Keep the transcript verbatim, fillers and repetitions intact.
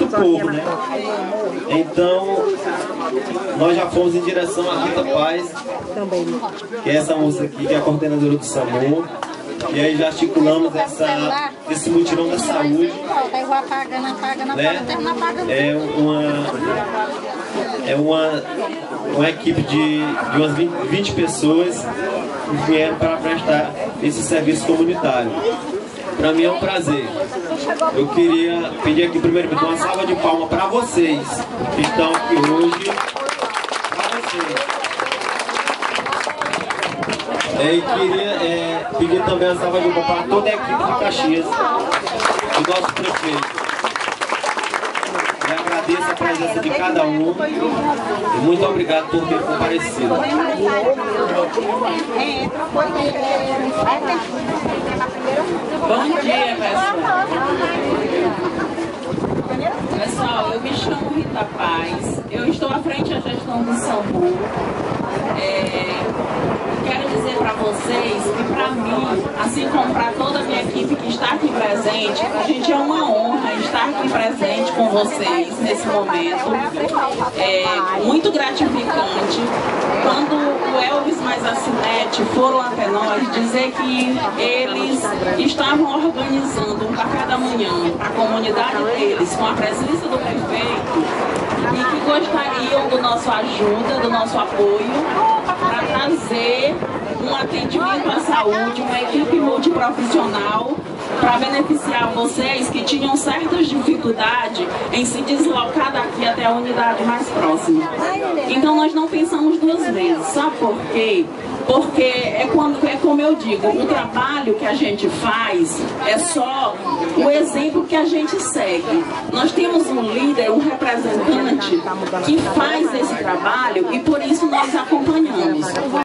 do povo, né? Então, nós já fomos em direção à Rita Paz, que é essa moça aqui, que é a coordenadora do SAMU. E aí já articulamos essa, esse mutirão da saúde, né? É uma, é uma, uma equipe de, de umas vinte pessoas que vieram para prestar esse serviço comunitário. Para mim é um prazer. Eu queria pedir aqui primeiro uma salva de palmas para vocês que estão aqui hoje. Para vocês. É, e queria é, pedir também a salva de palmas para toda a equipe de Caxias, do nosso prefeito. Eu agradeço a presença de cada um e muito obrigado por ter comparecido. Bom dia, pessoal. Pessoal, eu me chamo Rita Paz, eu estou à frente da gestão do SAMU. É, quero dizer para vocês que para mim, assim como para toda a minha equipe que está aqui presente, a gente é uma honra estar aqui presente com vocês nesse momento. É muito gratificante quando o Elvis mais a Cinete foram até nós dizer que eles estavam organizando um café da manhã para a comunidade deles, com a presença do prefeito, e que gostariam do nosso ajuda, do nosso apoio, para trazer um atendimento à saúde, uma equipe multiprofissional, para beneficiar vocês que tinham certas dificuldades em se deslocar daqui até a unidade mais próxima. Então nós não pensamos duas vezes, sabe por quê? Porque é, quando, é como eu digo, o trabalho que a gente faz é só o exemplo que a gente segue. Nós temos um líder, um representante que faz esse trabalho e por isso nós acompanhamos.